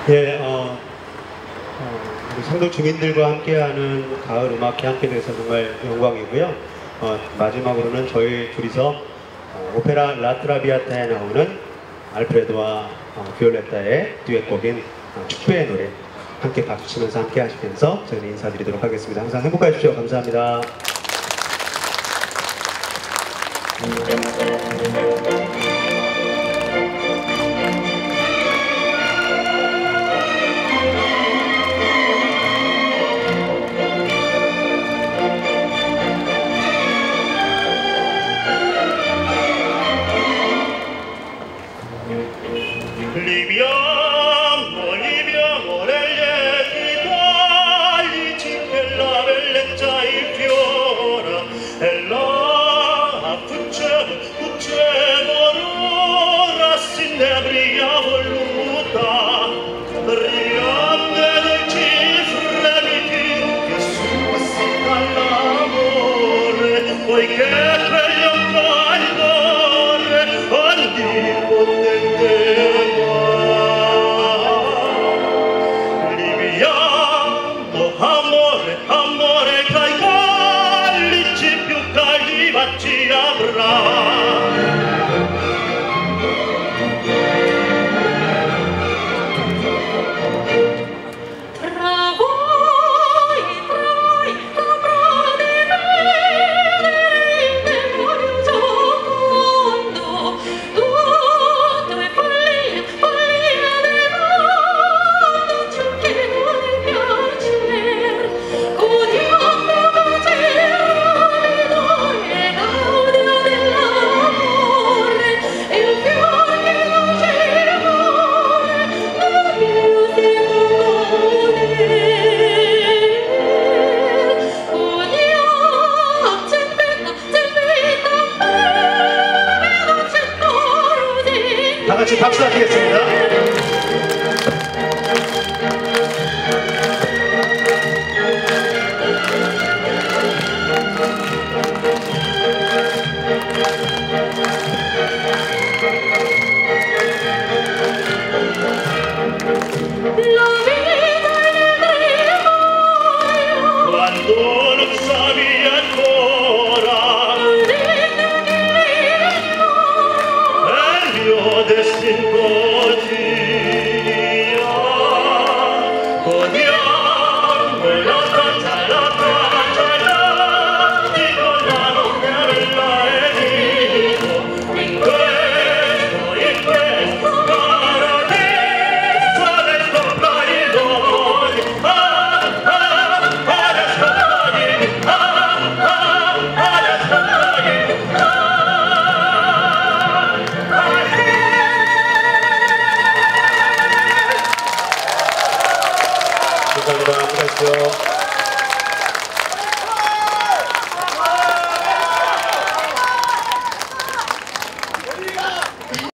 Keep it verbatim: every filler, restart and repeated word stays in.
예, 어, 어, 우리 성도 주민들과 함께하는 가을 음악회 함께 돼서 정말 영광이고요. 어, 마지막으로는 저희 둘이서 어, 오페라 라트라비아타에 나오는 알프레도와 어, 비올레타의 듀엣곡인 어, 축배의 노래 함께 박수치면서 함께 하시면서 저희는 인사드리도록 하겠습니다. 항상 행복하십시오. 감사합니다. Liviamo, liviamo nelle Italie, che la bellezza infiora e la fuccevo, fuccevo l'ora si ne abria voluta, riante dolci fremiti che suscita l'amore, poiché quello calore onnipotente. Amore tra i callici più caldi baci avrà. 다 같이 박수 드리겠습니다. Quando non savi ancora il mio destino così odiamo la faccia, la faccia, la dico la notte bella e dico in questo, in questo paradiso adesso plai noi ah, ah, adesso plai ah, ah, adesso plai ah. 감사합니다. 수고하십시오.